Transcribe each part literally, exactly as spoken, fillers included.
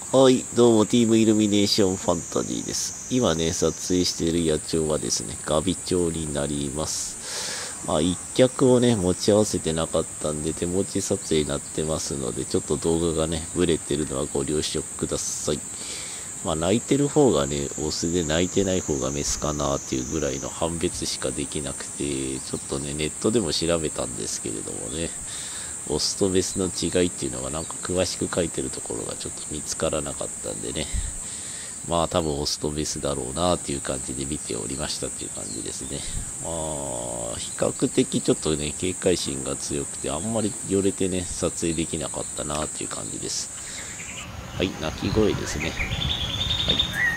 はい、どうも、ティームイルミネーションファンタジーです。今ね、撮影している野鳥はですね、ガビ鳥になります。まあ、一脚をね、持ち合わせてなかったんで、手持ち撮影になってますので、ちょっと動画がね、ブレてるのはご了承ください。まあ、鳴いてる方がね、オスで鳴いてない方がメスかなっていうぐらいの判別しかできなくて、ちょっとね、ネットでも調べたんですけれどもね、オスとメスの違いっていうのがなんか詳しく書いてるところがちょっと見つからなかったんでね。まあ多分オスとメスだろうなっていう感じで見ておりましたっていう感じですね。まあ、比較的ちょっとね、警戒心が強くてあんまり寄れてね、撮影できなかったなっていう感じです。はい、鳴き声ですね。はい。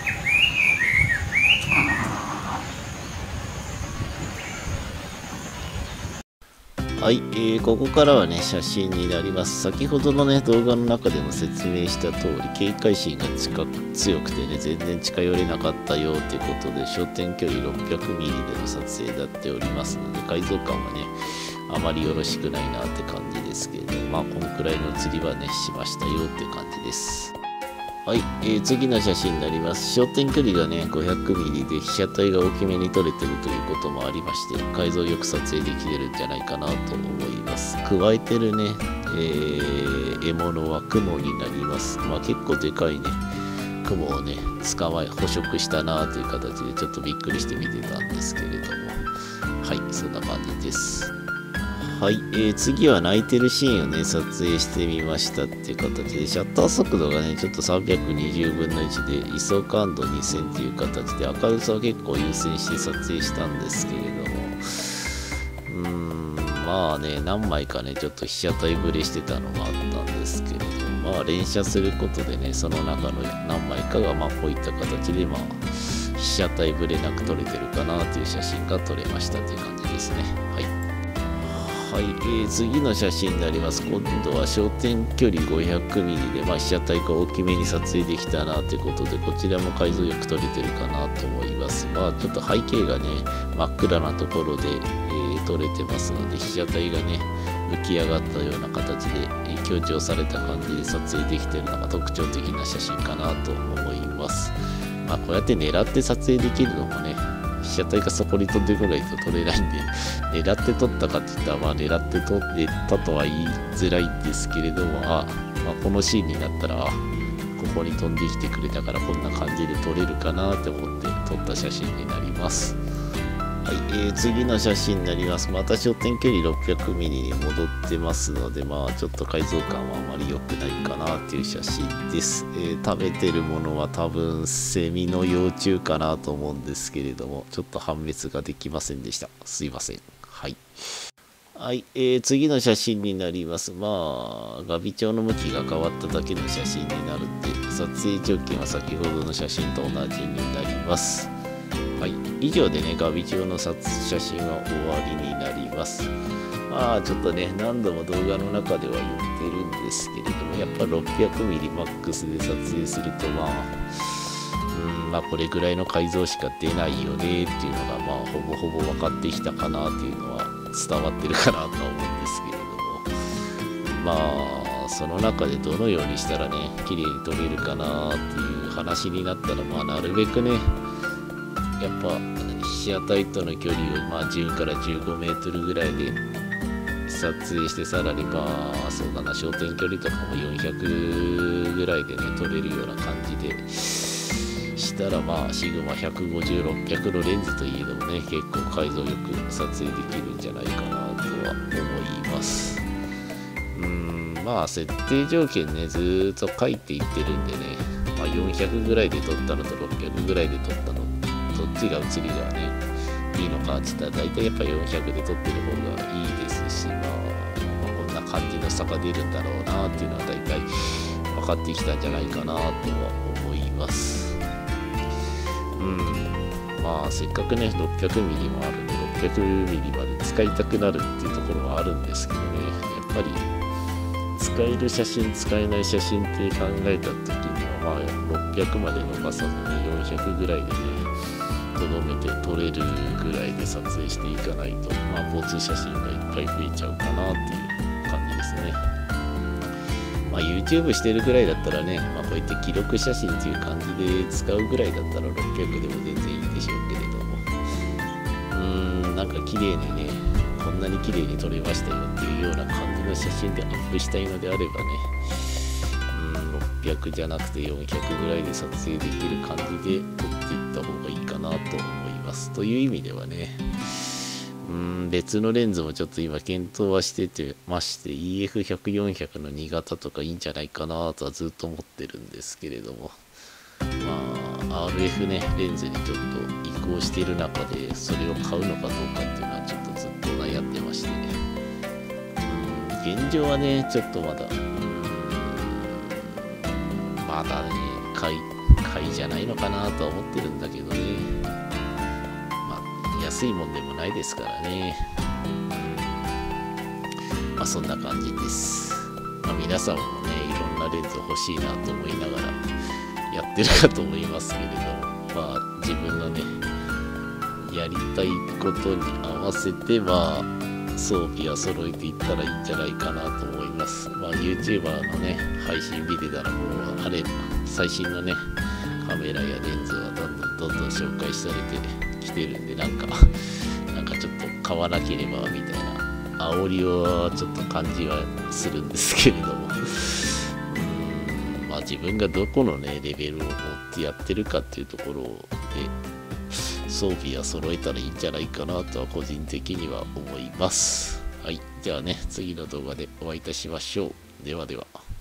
はい、えー、ここからはね、写真になります。先ほどのね、動画の中でも説明した通り、警戒心が近く強くてね、全然近寄れなかったよっていうことで、焦点距離 ろっぴゃくミリ での撮影になっておりますので、解像感はね、あまりよろしくないなって感じですけれど、まあ、こんくらいの写りはね、しましたよって感じです。はい、えー、次の写真になります。焦点距離がね、ごひゃくミリ で被写体が大きめに撮れてるということもありまして、解像よく撮影できてるんじゃないかなと思います。加えてるね、えー、獲物は雲になります。まあ結構でかいね、雲をね、捕まえ、捕食したなという形でちょっとびっくりして見てたんですけれども、はい、そんな感じです。はい、えー、次は鳴いてるシーンをね、撮影してみましたっていう形で、シャッター速度がね、ちょっとさんびゃくにじゅうぶんのいちで、イソー感度にせんっていう形で、明るさを結構優先して撮影したんですけれども、うーん、まあね、何枚かね、ちょっと被写体ブレしてたのがあったんですけれども、まあ連写することでね、その中の何枚かが、まあこういった形で、まあ、被写体ブレなく撮れてるかなっていう写真が撮れましたという感じですね。はい。はい、えー、次の写真になります。今度は焦点距離 ごひゃくミリ で、まあ、被写体が大きめに撮影できたなということで、こちらも解像よく撮れてるかなと思います。まあ、ちょっと背景がね、真っ暗なところで、えー、撮れてますので、被写体がね、浮き上がったような形で、えー、強調された感じで撮影できてるのが特徴的な写真かなと思います。まあ、こうやって狙って撮影できるのもね、被写体がそこに飛んでこないと撮れないんで、狙って撮ったかって言ったら、まあ狙って撮れたとは言いづらいんですけれども、あ、まあ、このシーンになったら、ここに飛んできてくれたからこんな感じで撮れるかなって思って撮った写真になります。はい、えー、次の写真になります。また焦点距離 ろっぴゃくミリ に戻ってますので、まあちょっと解像感はあまり良くないかなっていう写真です。えー、食べてるものは多分セミの幼虫かなと思うんですけれども、ちょっと判別ができませんでした。すいません。はい。はい、えー、次の写真になります。まあ、ガビチョウの向きが変わっただけの写真になるんで、撮影条件は先ほどの写真と同じになります。はい、以上でね、ガビチョウの写真は終わりになります。まあ、ちょっとね、何度も動画の中では言ってるんですけれども、やっぱ ろっぴゃくミリ マックスで撮影すると、まあ、うん、まあ、これぐらいの解像しか出ないよねっていうのが、まあ、ほぼほぼ分かってきたかなっていうのは伝わってるかなとは思うんですけれども、まあ、その中でどのようにしたらね、綺麗に撮れるかなっていう話になったら、まあ、なるべくね、やっぱ被写体との距離をまあじゅうからじゅうごメートルぐらいで撮影して、さらにまあそうだな、焦点距離とかもよんひゃくぐらいでね撮れるような感じでしたら、まあシグマひゃくごじゅう、ろっぴゃくのレンズといえどもね、結構解像よく撮影できるんじゃないかなとは思います。うーん、まあ設定条件ねずーっと書いていってるんでね、まあ、よんひゃくぐらいで撮ったのとろっぴゃくぐらいで撮ったの、どっちが写りがねいいのかって言ったら、大体やっぱよんひゃくで撮ってる方がいいですし、まあ、まあ、こんな感じの差が出るんだろうなっていうのは大体分かってきたんじゃないかなとは思います。うん、まあせっかくね ろっぴゃくミリ もあるんで ろっぴゃくミリ まで使いたくなるっていうところはあるんですけどね、やっぱり使える写真使えない写真って考えた時には、まあろっぴゃくまで伸ばさずによんひゃくぐらいでねとどめて撮れるぐらいで撮影していかないと、まあ、交通写真がいっぱい増えちゃうかなっていう感じですね。 まあ YouTube してるぐらいだったらね、まあ、こうやって記録写真っていう感じで使うぐらいだったらろっぴゃくでも全然いいでしょうけれども、うーん、なんか綺麗にね、こんなに綺麗に撮れましたよっていうような感じの写真でアップしたいのであればね、うーん、ろっぴゃくじゃなくてよんひゃくぐらいで撮影できる感じで撮っていった方がいいかなと思います。という意味ではね、うーん、別のレンズもちょっと今検討はしててまして イーエフひゃく、よんひゃく のに型とかいいんじゃないかなとはずっと思ってるんですけれども、まあ アールエフ ねレンズにちょっと移行している中でそれを買うのかどうかっていうのはちょっとずっと悩んでましてね、うーん、現状はねちょっとまだうーんまだね買い買いじゃないのかなとは思ってるんだけどね、安いもんでもないですからね。まあそんな感じです。まあ、皆さんもねいろんなレンズ欲しいなと思いながらやってるかと思いますけれども、まあ自分のねやりたいことに合わせてまあ装備は揃えていったらいいんじゃないかなと思います。まあ YouTuber のね配信見てたらもうあれ最新のねカメラやレンズはどんどんどんどん紹介されて来てるんで、なんかなんかちょっと買わなければみたいな煽りをちょっと感じはするんですけれども、うーん、まあ自分がどこのねレベルを持ってやってるかっていうところで装備は揃えたらいいんじゃないかなとは個人的には思います。はい、ではね次の動画でお会いいたしましょう。ではでは。